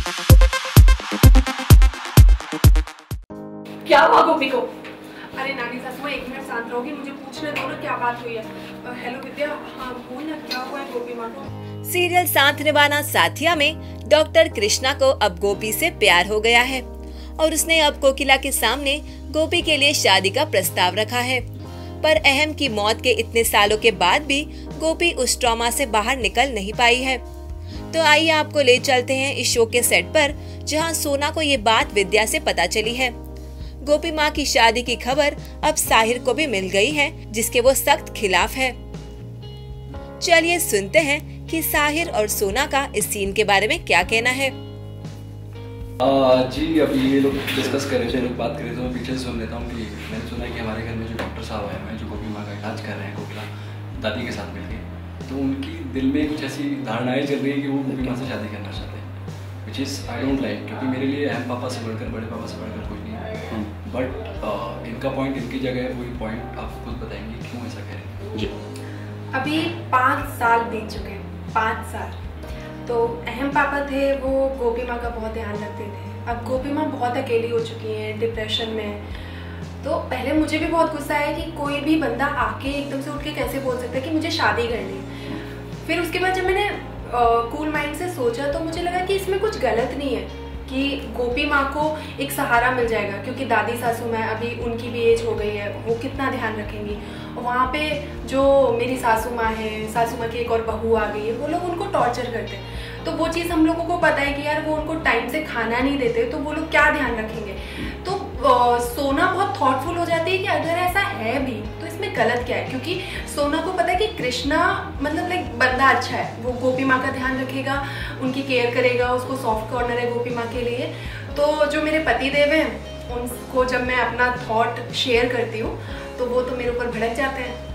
क्या हुआ गोपी को? अरे नानी सासू, एक मिनट शांत रहोगी, मुझे पूछने दो ना क्या बात हुई है। हेलो विद्या, हाँ बोल ना, क्या हुआ है गोपी माँ को? सीरियल साथ निभाना साथिया में डॉक्टर कृष्णा को अब गोपी से प्यार हो गया है और उसने अब कोकिला के सामने गोपी के लिए शादी का प्रस्ताव रखा है। पर अहम की मौत के इतने सालों के बाद भी गोपी उस ट्रॉमा से बाहर निकल नहीं पाई है। तो आइए आपको ले चलते हैं इस शो के सेट पर, जहां सोना को ये बात विद्या से पता चली है। गोपी माँ की शादी की खबर अब साहिर को भी मिल गई है, जिसके वो सख्त खिलाफ है। चलिए सुनते हैं कि साहिर और सोना का इस सीन के बारे में क्या कहना है। जी अभी ये लोग डिस्कस कर रहे थे, लोग बात कर रहे थे, मैं पीछे सुन लेता हूँ कि मैंने सुना कि हमारे घर में जो डॉक्टर साहब आए हैं जो गोपी माँ का इलाज कर रहे हैं कोकिला दादी के साथ मिलकर, तो उनकी दिल में कुछ ऐसी धारणाएं चल रही है कि वो गोपी माँ से शादी करना चाहते हैं, which is I don't like, क्योंकि मेरे लिए अहम पापा से बढ़कर बड़े पापा से बढ़कर कोई नहीं है। बट इनका पॉइंट इनकी जगह है, वही पॉइंट आप खुद बताएंगे क्यों ऐसा कह रहे हैं। जी अभी 5 साल बीत चुके हैं, 5 साल। तो अहम पापा थे, वो गोपी माँ का बहुत ध्यान रखते थे। अब गोपी माँ बहुत अकेली हो चुकी हैं, डिप्रेशन में। तो पहले मुझे भी बहुत गुस्सा आया कि कोई भी बंदा आके एकदम से उठ के कैसे बोल सकता है कि मुझे शादी करनी है। फिर उसके बाद जब मैंने कूल माइंड से सोचा तो मुझे लगा कि इसमें कुछ गलत नहीं है कि गोपी माँ को एक सहारा मिल जाएगा, क्योंकि दादी सासू माँ अभी उनकी भी एज हो गई है, वो कितना ध्यान रखेंगी। और वहाँ पे जो मेरी सासू माँ है, सासू माँ की एक और बहू आ गई है, वो लोग उनको टॉर्चर करते हैं। तो वो चीज़ हम लोगों को पता है कि यार वो उनको टाइम से खाना नहीं देते, तो वो लोग क्या ध्यान रखेंगे। तो सोना बहुत थॉटफुल हो जाती है कि अगर ऐसा है भी तो इसमें गलत क्या है, क्योंकि सोना को पता है कि कृष्णा मतलब लाइक बंदा अच्छा है, वो गोपी माँ का ध्यान रखेगा, उनकी केयर करेगा, उसको सॉफ्ट कॉर्नर है गोपी माँ के लिए। तो जो मेरे पति देव हैं उनको जब मैं अपना थॉट शेयर करती हूँ तो वो तो मेरे ऊपर भड़क जाते हैं।